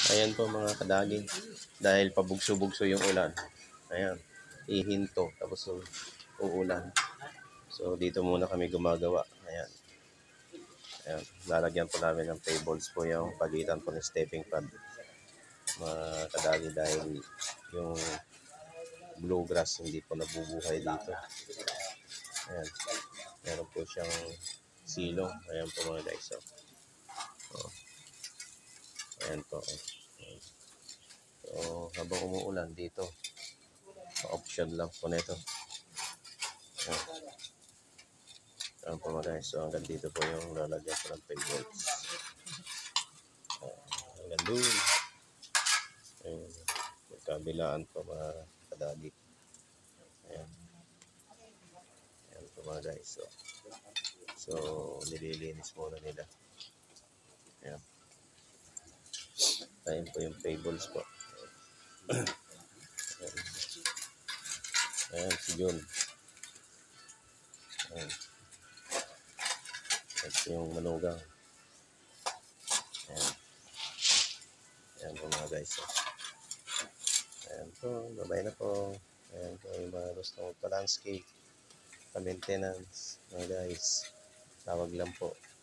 Ayan po mga kadaging. Dahil pabugso-bugso yung ulan. Ayan. Ihinto. Tapos uulan. So dito muna kami gumagawa. Ayan. Ayan. Lalagyan po namin ng tables po yung pagitan po ng stepping pad. Mga kadaging dahil yung bluegrass hindi po nabubuhay dito. Ayan. Meron po siyang silong. Ayan po mga guys. Oh. Ayan po. So, habang umuulan dito, option lang po nito. Ayan po mga guys. So, hanggang dito po yung lalagyan po ng tables. Hanggang doon. Ayan. Magkabilaan po mga kadagi. Ayan. Ayan po mga guys. So nililinis muna nila. Ayan. Ayan po yung tables po. Ayan. Ayan si Jun. Ayan. Ayan po yung manugang. Ayan. Ayan po mga guys. Ayan po. Babay na po. Ayan po yung mga gusto pa-landscape, pa-maintenance. Mga guys. Tawag lang po.